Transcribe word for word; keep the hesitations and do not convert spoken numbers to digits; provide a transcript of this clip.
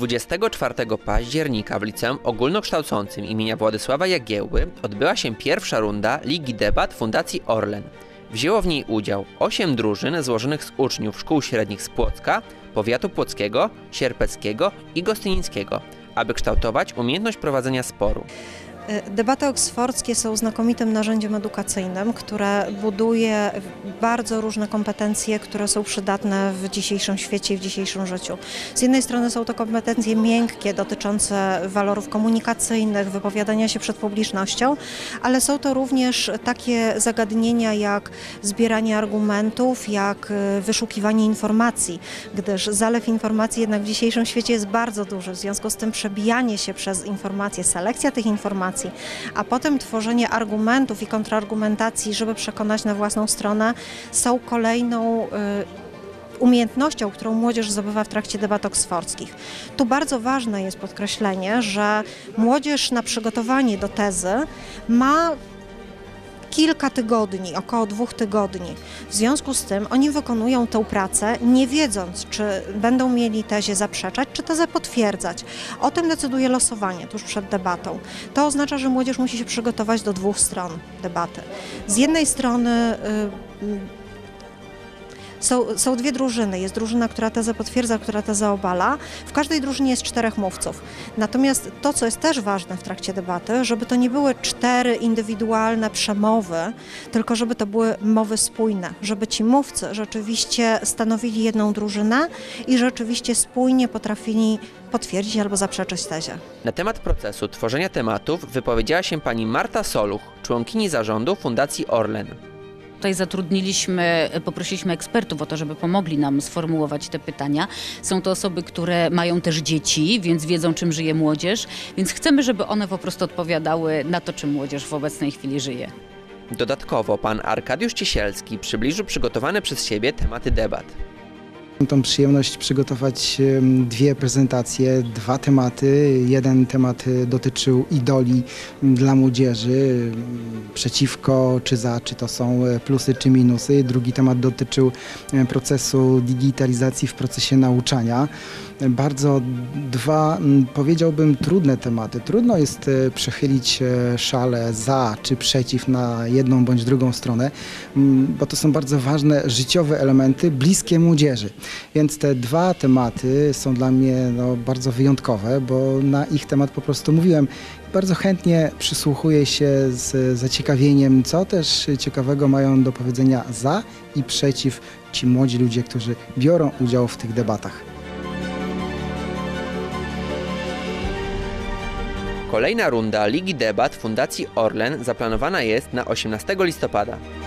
dwudziestego czwartego października w Liceum Ogólnokształcącym imienia Władysława Jagiełły odbyła się pierwsza runda Ligi Debat Fundacji Orlen. Wzięło w niej udział osiem drużyn złożonych z uczniów szkół średnich z Płocka, powiatu płockiego, sierpeckiego i gostynińskiego, aby kształtować umiejętność prowadzenia sporu. Debaty oksfordzkie są znakomitym narzędziem edukacyjnym, które buduje bardzo różne kompetencje, które są przydatne w dzisiejszym świecie i w dzisiejszym życiu. Z jednej strony są to kompetencje miękkie dotyczące walorów komunikacyjnych, wypowiadania się przed publicznością, ale są to również takie zagadnienia jak zbieranie argumentów, jak wyszukiwanie informacji, gdyż zalew informacji jednak w dzisiejszym świecie jest bardzo duży, w związku z tym przebijanie się przez informacje, selekcja tych informacji, a potem tworzenie argumentów i kontrargumentacji, żeby przekonać na własną stronę, są kolejną y, umiejętnością, którą młodzież zdobywa w trakcie debat oksfordzkich. Tu bardzo ważne jest podkreślenie, że młodzież na przygotowanie do tezy ma kilka tygodni, około dwóch tygodni. W związku z tym oni wykonują tę pracę, nie wiedząc, czy będą mieli tezie zaprzeczać, czy tezę potwierdzać. O tym decyduje losowanie tuż przed debatą. To oznacza, że młodzież musi się przygotować do dwóch stron debaty. Z jednej strony yy, Są, są dwie drużyny. Jest drużyna, która tezę potwierdza, która tezę obala. W każdej drużynie jest czterech mówców. Natomiast to, co jest też ważne w trakcie debaty, żeby to nie były cztery indywidualne przemowy, tylko żeby to były mowy spójne. Żeby ci mówcy rzeczywiście stanowili jedną drużynę i rzeczywiście spójnie potrafili potwierdzić albo zaprzeczyć tezie. Na temat procesu tworzenia tematów wypowiedziała się pani Marta Soluch, członkini zarządu Fundacji Orlen. Tutaj zatrudniliśmy, poprosiliśmy ekspertów o to, żeby pomogli nam sformułować te pytania. Są to osoby, które mają też dzieci, więc wiedzą, czym żyje młodzież, więc chcemy, żeby one po prostu odpowiadały na to, czym młodzież w obecnej chwili żyje. Dodatkowo pan Arkadiusz Ciesielski przybliżył przygotowane przez siebie tematy debat. Mam tą przyjemność przygotować dwie prezentacje, dwa tematy. Jeden temat dotyczył idoli dla młodzieży, przeciwko czy za, czy to są plusy czy minusy. Drugi temat dotyczył procesu digitalizacji w procesie nauczania. Bardzo dwa, powiedziałbym, trudne tematy. Trudno jest przechylić szalę za czy przeciw na jedną bądź drugą stronę, bo to są bardzo ważne życiowe elementy, bliskie młodzieży. Więc te dwa tematy są dla mnie no, bardzo wyjątkowe, bo na ich temat po prostu mówiłem. Bardzo chętnie przysłuchuję się z zaciekawieniem, co też ciekawego mają do powiedzenia za i przeciw ci młodzi ludzie, którzy biorą udział w tych debatach. Kolejna runda Ligi Debat Fundacji Orlen zaplanowana jest na osiemnastego listopada.